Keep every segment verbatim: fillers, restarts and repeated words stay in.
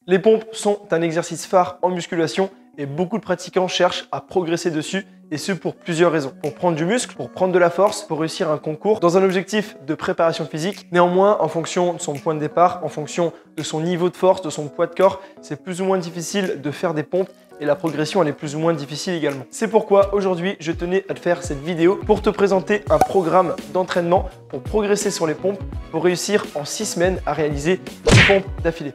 Les pompes sont un exercice phare en musculation et beaucoup de pratiquants cherchent à progresser dessus, et ce pour plusieurs raisons. Pour prendre du muscle, pour prendre de la force, pour réussir un concours, dans un objectif de préparation physique. Néanmoins, en fonction de son point de départ, en fonction de son niveau de force, de son poids de corps, c'est plus ou moins difficile de faire des pompes et la progression elle est plus ou moins difficile également. C'est pourquoi aujourd'hui je tenais à te faire cette vidéo pour te présenter un programme d'entraînement pour progresser sur les pompes, pour réussir en six semaines à réaliser dix pompes d'affilée.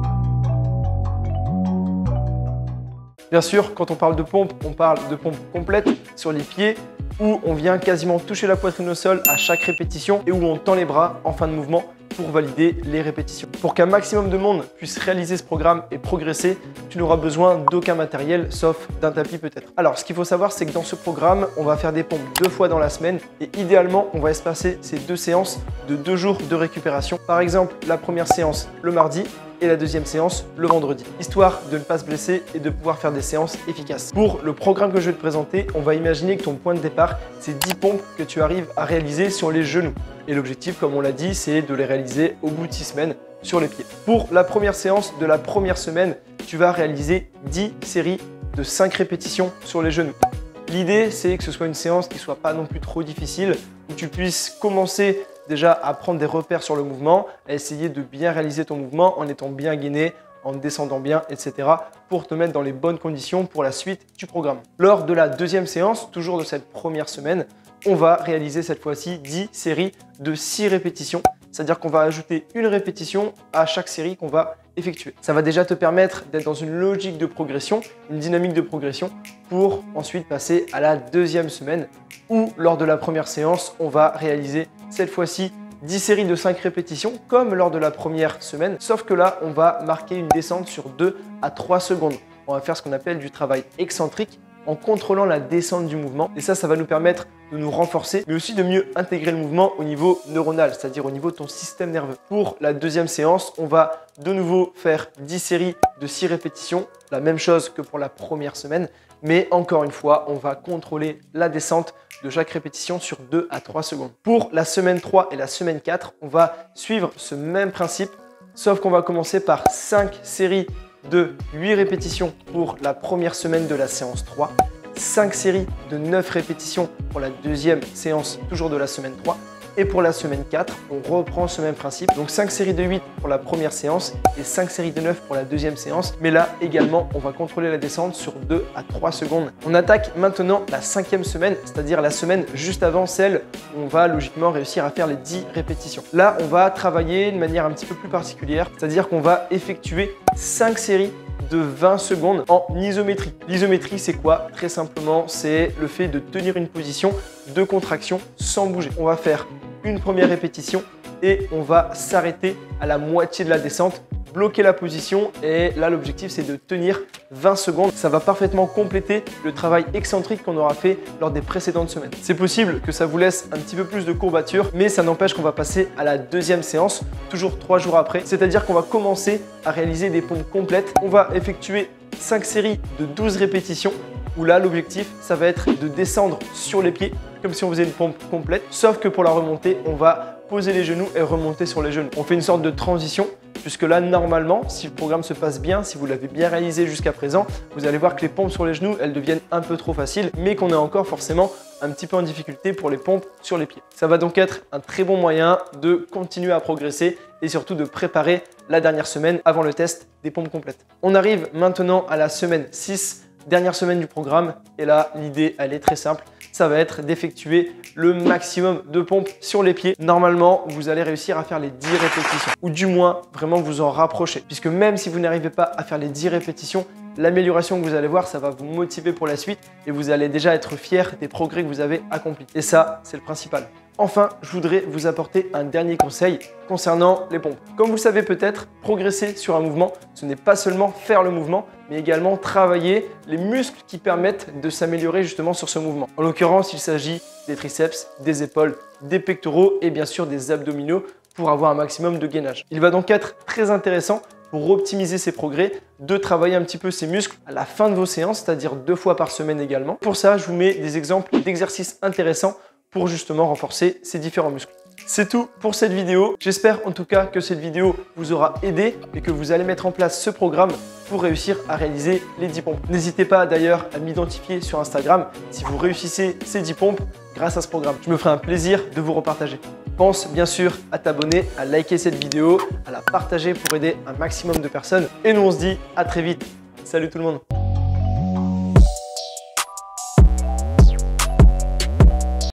Bien sûr, quand on parle de pompe, on parle de pompe complète sur les pieds où on vient quasiment toucher la poitrine au sol à chaque répétition et où on tend les bras en fin de mouvement pour valider les répétitions. Pour qu'un maximum de monde puisse réaliser ce programme et progresser, tu n'auras besoin d'aucun matériel sauf d'un tapis peut-être. Alors, ce qu'il faut savoir, c'est que dans ce programme, on va faire des pompes deux fois dans la semaine et idéalement, on va espacer ces deux séances de deux jours de récupération. Par exemple, la première séance le mardi et la deuxième séance le vendredi, histoire de ne pas se blesser et de pouvoir faire des séances efficaces. Pour le programme que je vais te présenter, on va imaginer que ton point de départ, c'est dix pompes que tu arrives à réaliser sur les genoux. Et l'objectif, comme on l'a dit, c'est de les réaliser au bout de six semaines sur les pieds. Pour la première séance de la première semaine, tu vas réaliser dix séries de cinq répétitions sur les genoux. L'idée, c'est que ce soit une séance qui ne soit pas non plus trop difficile, où tu puisses commencer déjà à prendre des repères sur le mouvement, à essayer de bien réaliser ton mouvement en étant bien gainé, en descendant bien, et cetera pour te mettre dans les bonnes conditions pour la suite du programme. Lors de la deuxième séance, toujours de cette première semaine, on va réaliser cette fois-ci dix séries de six répétitions, c'est-à-dire qu'on va ajouter une répétition à chaque série qu'on va effectuer. Ça va déjà te permettre d'être dans une logique de progression, une dynamique de progression pour ensuite passer à la deuxième semaine où lors de la première séance, on va réaliser cette fois-ci dix séries de cinq répétitions comme lors de la première semaine, sauf que là, on va marquer une descente sur deux à trois secondes. On va faire ce qu'on appelle du travail excentrique en contrôlant la descente du mouvement. Et ça, ça va nous permettre de nous renforcer, mais aussi de mieux intégrer le mouvement au niveau neuronal, c'est-à-dire au niveau de ton système nerveux. Pour la deuxième séance, on va de nouveau faire dix séries de six répétitions, la même chose que pour la première semaine, mais encore une fois, on va contrôler la descente de chaque répétition sur deux à trois secondes. Pour la semaine trois et la semaine quatre, on va suivre ce même principe, sauf qu'on va commencer par cinq séries de huit répétitions pour la première semaine de la séance trois, cinq séries de neuf répétitions pour la deuxième séance, toujours de la semaine trois. Et pour la semaine quatre, on reprend ce même principe. Donc cinq séries de huit pour la première séance et cinq séries de neuf pour la deuxième séance. Mais là également, on va contrôler la descente sur deux à trois secondes. On attaque maintenant la cinquième semaine, c'est-à-dire la semaine juste avant celle où on va logiquement réussir à faire les dix répétitions. Là, on va travailler de manière un petit peu plus particulière, c'est-à-dire qu'on va effectuer cinq séries de vingt secondes en isométrie. L'isométrie, c'est quoi? Très simplement, c'est le fait de tenir une position de contraction sans bouger. On va faire une première répétition et on va s'arrêter à la moitié de la descente, bloquer la position et là, l'objectif, c'est de tenir vingt secondes. Ça va parfaitement compléter le travail excentrique qu'on aura fait lors des précédentes semaines. C'est possible que ça vous laisse un petit peu plus de courbature, mais ça n'empêche qu'on va passer à la deuxième séance, toujours trois jours après. C'est-à-dire qu'on va commencer à réaliser des pompes complètes. On va effectuer cinq séries de douze répétitions où là, l'objectif, ça va être de descendre sur les pieds comme si on faisait une pompe complète, sauf que pour la remontée, on va poser les genoux et remonter sur les genoux. On fait une sorte de transition puisque là, normalement, si le programme se passe bien, si vous l'avez bien réalisé jusqu'à présent, vous allez voir que les pompes sur les genoux, elles deviennent un peu trop faciles, mais qu'on est encore forcément un petit peu en difficulté pour les pompes sur les pieds. Ça va donc être un très bon moyen de continuer à progresser et surtout de préparer la dernière semaine avant le test des pompes complètes. On arrive maintenant à la semaine six, dernière semaine du programme, et là, l'idée, elle est très simple. Ça va être d'effectuer le maximum de pompes sur les pieds. Normalement, vous allez réussir à faire les dix répétitions ou du moins vraiment vous en rapprocher. Puisque même si vous n'arrivez pas à faire les dix répétitions, l'amélioration que vous allez voir, ça va vous motiver pour la suite et vous allez déjà être fier des progrès que vous avez accomplis. Et ça, c'est le principal. Enfin, je voudrais vous apporter un dernier conseil concernant les pompes. Comme vous le savez peut-être, progresser sur un mouvement, ce n'est pas seulement faire le mouvement, mais également travailler les muscles qui permettent de s'améliorer justement sur ce mouvement. En l'occurrence, il s'agit des triceps, des épaules, des pectoraux et bien sûr des abdominaux pour avoir un maximum de gainage. Il va donc être très intéressant pour optimiser ses progrès, de travailler un petit peu ses muscles à la fin de vos séances, c'est-à-dire deux fois par semaine également. Pour ça, je vous mets des exemples d'exercices intéressants pour justement renforcer ces différents muscles. C'est tout pour cette vidéo. J'espère en tout cas que cette vidéo vous aura aidé et que vous allez mettre en place ce programme pour réussir à réaliser les dix pompes. N'hésitez pas d'ailleurs à m'identifier sur Instagram si vous réussissez ces dix pompes grâce à ce programme. Je me ferai un plaisir de vous repartager. Pense bien sûr à t'abonner, à liker cette vidéo, à la partager pour aider un maximum de personnes. Et nous on se dit à très vite. Salut tout le monde.